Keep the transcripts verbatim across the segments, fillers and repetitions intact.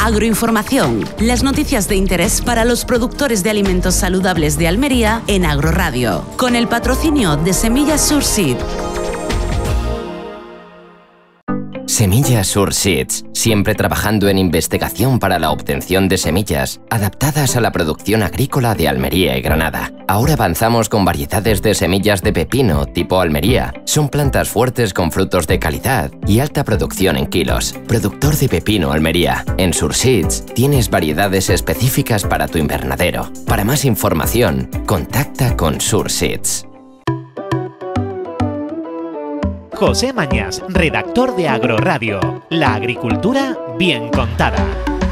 Agroinformación, las noticias de interés para los productores de alimentos saludables de Almería en Agroradio, con el patrocinio de Semillas Surseed. Semillas Surseeds, siempre trabajando en investigación para la obtención de semillas adaptadas a la producción agrícola de Almería y Granada. Ahora avanzamos con variedades de semillas de pepino tipo Almería. Son plantas fuertes con frutos de calidad y alta producción en kilos. Productor de pepino Almería. En Surseeds tienes variedades específicas para tu invernadero. Para más información, contacta con Surseeds. José Mañas, redactor de Agroradio. La agricultura bien contada.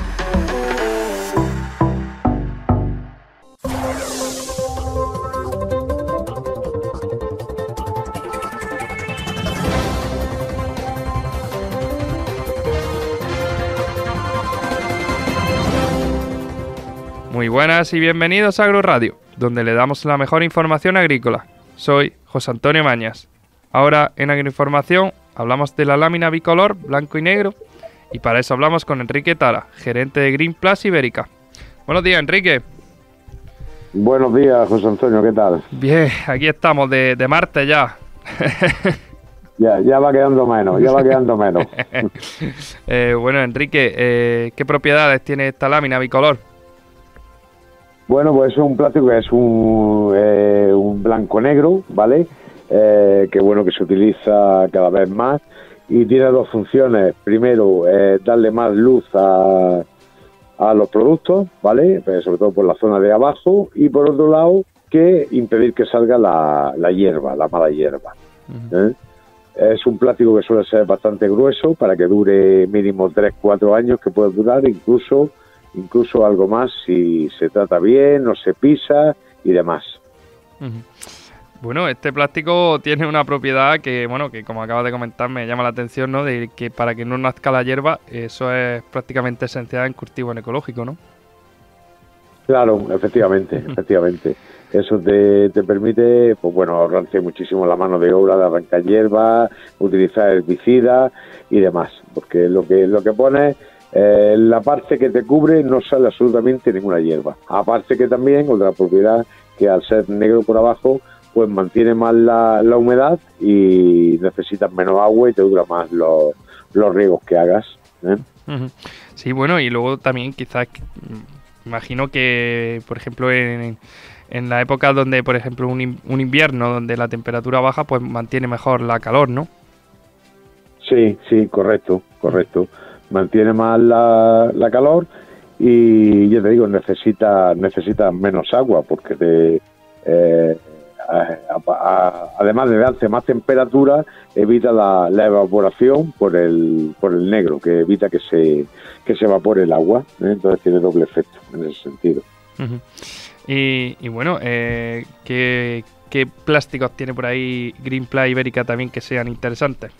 Muy buenas y bienvenidos a Agroradio, donde le damos la mejor información agrícola. Soy José Antonio Mañas. Ahora en Agroinformación hablamos de la lámina bicolor blanco y negro y para eso hablamos con Enrique Tara, gerente de Green Plus Ibérica. Buenos días, Enrique. Buenos días, José Antonio, ¿qué tal? Bien, aquí estamos de, de martes ya. Ya, ya va quedando menos, ya va quedando menos. eh, bueno, Enrique, eh, ¿qué propiedades tiene esta lámina bicolor? Bueno, pues es un plástico que es un, eh, un blanco-negro, ¿vale? Eh, que bueno, que se utiliza cada vez más y tiene dos funciones. Primero, eh, darle más luz a, a los productos, ¿vale? Pues sobre todo por la zona de abajo, y por otro lado, que impedir que salga la, la hierba, la mala hierba. Uh-huh. ¿eh? Es un plástico que suele ser bastante grueso para que dure mínimo tres cuatro años, que puede durar incluso, incluso algo más si se trata bien, no se pisa y demás. Uh-huh. Bueno, este plástico tiene una propiedad que, bueno, que como acabas de comentar me llama la atención, ¿no? De que para que no nazca la hierba, eso es prácticamente esencial en cultivo en ecológico, ¿no? Claro, efectivamente, efectivamente. Eso te, te permite, pues bueno, ahorrarte muchísimo la mano de obra de arrancar hierba, utilizar herbicidas y demás, porque lo que lo que pone eh, la parte que te cubre no sale absolutamente ninguna hierba. Aparte que también otra propiedad que al ser negro por abajo, pues mantiene más la, la humedad y necesitas menos agua y te dura más los, los riegos que hagas, ¿eh? Uh-huh. Sí, bueno, y luego también quizás, imagino que, por ejemplo, en, en la época donde, por ejemplo, un, un invierno donde la temperatura baja, pues mantiene mejor la calor, ¿no? Sí, sí, correcto, correcto. Mantiene más la, la calor y, ya te digo, necesita, necesita menos agua porque te... Eh, A, a, además de darse más temperatura, evita la, la evaporación por el por el negro, que evita que se que se evapore el agua, ¿eh? Entonces tiene doble efecto en ese sentido. Uh-huh. y, y bueno, eh, ¿qué, ¿qué plásticos tiene por ahí Green Plus Ibérica también que sean interesantes?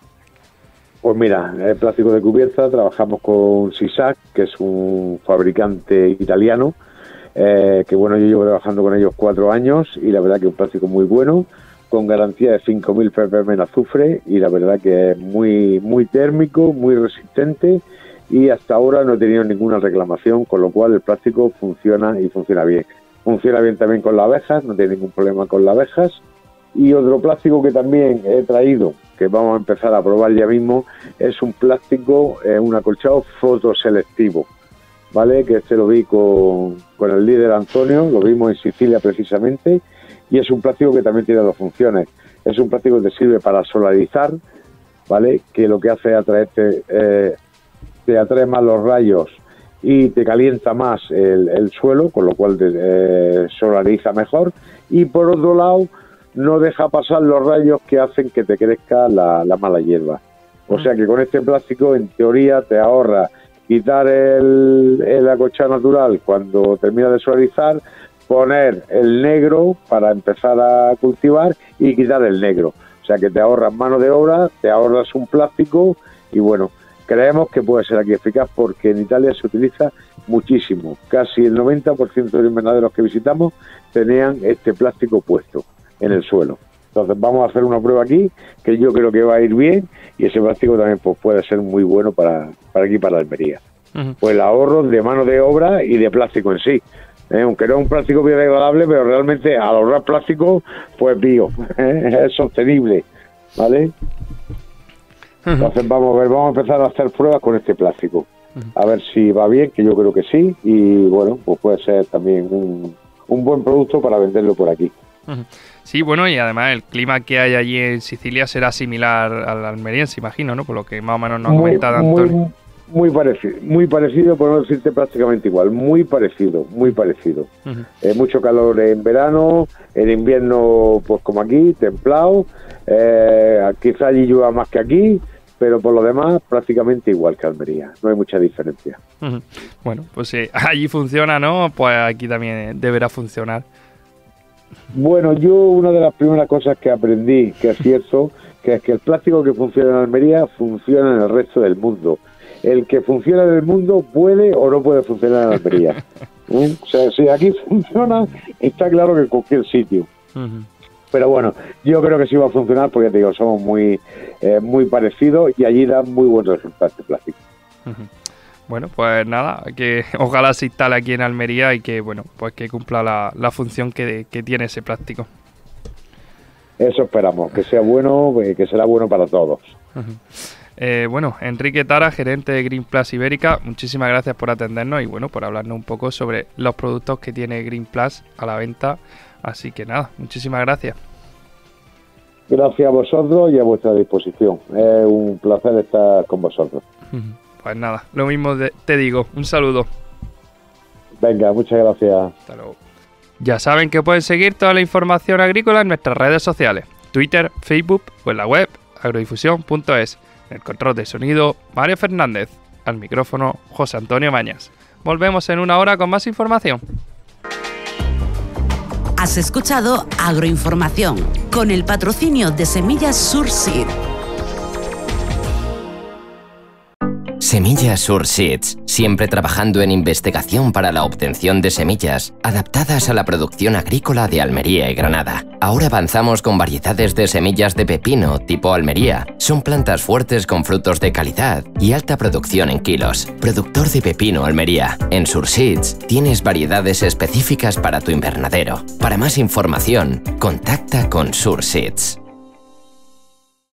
Pues mira, el plástico de cubierta trabajamos con Sisac, que es un fabricante italiano. Eh, que bueno, yo llevo trabajando con ellos cuatro años y la verdad que es un plástico muy bueno, con garantía de cinco mil ppm en azufre y la verdad que es muy muy térmico, muy resistente y hasta ahora no he tenido ninguna reclamación, con lo cual el plástico funciona y funciona bien. Funciona bien también con las abejas, no tiene ningún problema con las abejas. Y otro plástico que también he traído, que vamos a empezar a probar ya mismo, es un plástico, eh, un acolchado fotoselectivo, ¿vale? Que este lo vi con, con el líder Antonio, lo vimos en Sicilia precisamente, y es un plástico que también tiene dos funciones. Es un plástico que te sirve para solarizar, ¿vale? Que lo que hace es atraerte, eh, te atrae más los rayos y te calienta más el, el suelo, con lo cual te eh, solariza mejor, y por otro lado no deja pasar los rayos que hacen que te crezca la, la mala hierba. O sea que con este plástico en teoría te ahorra quitar el, el acolchado natural cuando termina de solarizar, poner el negro para empezar a cultivar y quitar el negro. O sea que te ahorras mano de obra, te ahorras un plástico y bueno, creemos que puede ser aquí eficaz porque en Italia se utiliza muchísimo. Casi el noventa por ciento de los invernaderos que visitamos tenían este plástico puesto en el suelo. Entonces vamos a hacer una prueba aquí, que yo creo que va a ir bien, y ese plástico también pues, puede ser muy bueno para, para aquí, para Almería. Uh-huh. Pues el ahorro de mano de obra y de plástico en sí. Eh, aunque no es un plástico biodegradable, pero realmente al ahorrar plástico, pues bio, eh, es sostenible, ¿vale? Uh-huh. Entonces vamos a ver, vamos a empezar a hacer pruebas con este plástico, uh-huh. a ver si va bien, que yo creo que sí, y bueno, pues puede ser también un, un buen producto para venderlo por aquí. Uh-huh. Sí, bueno, y además el clima que hay allí en Sicilia será similar al almeriense, imagino, ¿no? Por lo que más o menos nos ha comentado Antonio. Muy, muy parecido, muy parecido, por no decirte prácticamente igual, muy parecido, muy parecido. Uh-huh. Eh, mucho calor en verano, en invierno, pues como aquí, templado, eh, quizá allí llueva más que aquí, pero por lo demás prácticamente igual que Almería, no hay mucha diferencia. Uh-huh. Bueno, pues si allí funciona, ¿no? Pues aquí también deberá funcionar. Bueno, yo una de las primeras cosas que aprendí, que es cierto, que es que el plástico que funciona en Almería funciona en el resto del mundo. El que funciona en el mundo puede o no puede funcionar en Almería. ¿Eh? O sea, si aquí funciona, está claro que en cualquier sitio. Uh-huh. Pero bueno, yo creo que sí va a funcionar porque te digo, somos muy eh, muy parecidos y allí dan muy buenos resultados de plástico. Uh-huh. Bueno, pues nada, que ojalá se instale aquí en Almería y que bueno, pues que cumpla la, la función que, que tiene ese plástico. Eso esperamos, que sea bueno, que será bueno para todos. Uh-huh. Eh, bueno, Enrique Tara, gerente de Green Plus Ibérica, muchísimas gracias por atendernos y bueno, por hablarnos un poco sobre los productos que tiene Green Plus a la venta. Así que nada, muchísimas gracias. Gracias a vosotros y a vuestra disposición. Es un placer estar con vosotros. Pues nada, lo mismo de, te digo, un saludo. Venga, muchas gracias. Hasta luego. Ya saben que pueden seguir toda la información agrícola en nuestras redes sociales, Twitter, Facebook o en la web agrodifusión punto es. En el control de sonido, Mario Fernández. Al micrófono, José Antonio Mañas. Volvemos en una hora con más información. Has escuchado Agroinformación, con el patrocinio de Semillas Surseed. Semillas Surseeds, siempre trabajando en investigación para la obtención de semillas adaptadas a la producción agrícola de Almería y Granada. Ahora avanzamos con variedades de semillas de pepino tipo Almería. Son plantas fuertes con frutos de calidad y alta producción en kilos. Productor de pepino Almería. En Surseeds tienes variedades específicas para tu invernadero. Para más información, contacta con Surseeds.